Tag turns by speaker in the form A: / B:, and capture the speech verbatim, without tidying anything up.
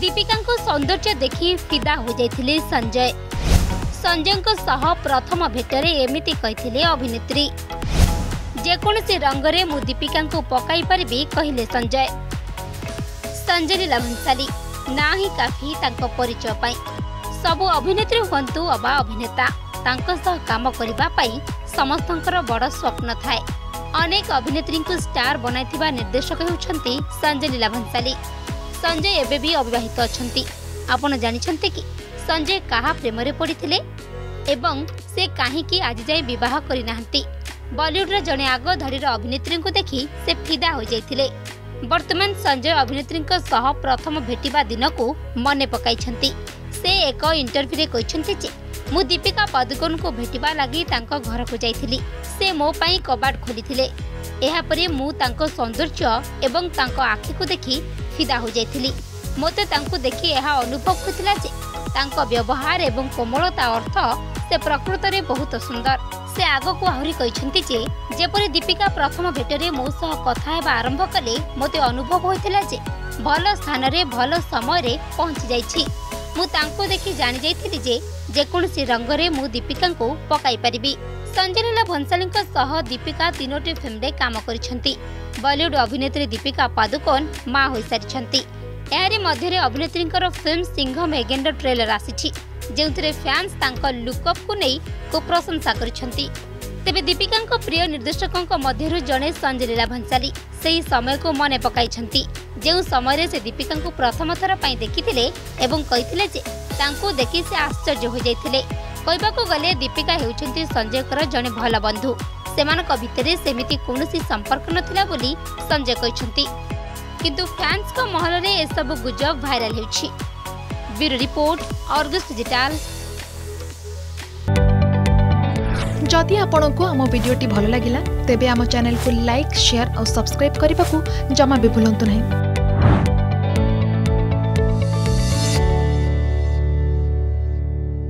A: दीपिका को सौंदर्य देखि फिदा हो जाइथिले संजय। संजय को सह प्रथम भेटरे एमिति कहिथिले अभिनेत्री। जेकोसी रंगरे मु दीपिका को पकाई पारिबी कहिले संजय। संजय लीला भंसाली ना ही काफी तांको परिचय पाई। सबु अभिनेत्री हुंतु अबा अभिनेता तांको सह काम करिबा पाई समस्तंकर बड़ स्वप्न थाए। अनेक अभिनेत्री को स्टार बनाइथिबा निर्देशक हेउछंती संजय लीला भंसाली। संजय एबे भी अविवाहित अछंती। आपण जानिछंती कि संजय काहा प्रेम रे पड़िथिले एवं से काहेकि आज जाय विवाह करि नाहंती। बॉलीवुड रे जने आग धड़ीर अभिनेत्री को देखि से फिदा हो जाइथिले। वर्तमान संजय अभिनेत्री को सह प्रथम भेटिबा दिन को मने पकाइछंती। से एक इंटरव्यू रे कहिछंती जे मु दीपिका पादुकोण को भेटिबा लागि तांको घर को जाइथिली। से मो पई कबाट खोलिथिले। एहा परे मु तांको सौंदर्य एवं तांको आखि को देखि फिदा हो जाइथिली। मोते तांको देखि एहा अनुभव होतिला जे तांको व्यवहार एवं कोमलता अर्थ से प्रकृत रे बहुत सुंदर। से आगो को आहुरी कहिछंती जे जेपरि दीपिका प्रथम भेटरे मो सह कथा हेबा आरंभ कले मोते अनुभव होइतिला जे भल स्थान रे भल समय रे पहुंची जाइछि। मु तांको देखि जानि जाइथिली जे जेकोसी रंगरे मु दीपिका को पकाई पारिबी। संजय लीला भंसाली सह दीपिका तीनोटी फिल्म रे काम करिछंती। बॉलीवुड अभिनेत्री दीपिका पादुकोण मां होई सारिछंती। एहारे मध्यरे अभिनेत्री फिल्म सिंघम एगेन ट्रेलर आसीछि जेउथिरे फैंस तांको लुकअप को नै खूब प्रशंसा करिछंती। तेबे दीपिका प्रिय निर्देशकों मध्यरु जणे संजय लीला भंसाली सेही समय को मने पकाइछंती जेउ समय से दीपिका को प्रथम थर पई देखिथिले एवं कहिथिले जे तांको देखि से आश्चर्य हो जाइथिले। कहबाको गले दीपिका हेउछंती संजय कर जणे भल बंधु। सेमानक भितरे सेमिति कोनोसी संपर्क नथिला बोली संजय कहिछंती। किंतु फैंस को महल रे ए सब गुजब भाइराल हेउछि। Bureau report Argus digital.
B: जदि आपंक आम भिडी भल लगा तेब आम चैनल को लाइक शेयर और सब्सक्राइब करने को जमा भी भूलु नहीं।